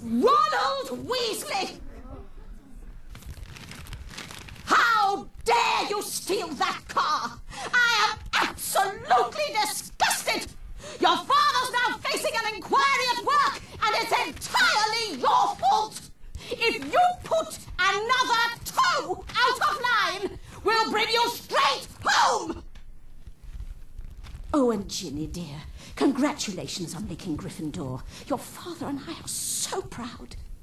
Ronald Weasley! How dare you steal that car? I am absolutely disgusted! Your father's now facing an inquiry at work, and it's entirely your fault! If you put another toe out of line, we'll bring you straight home! Oh, and Ginny, dear, congratulations on making Gryffindor. Your father and I are so proud.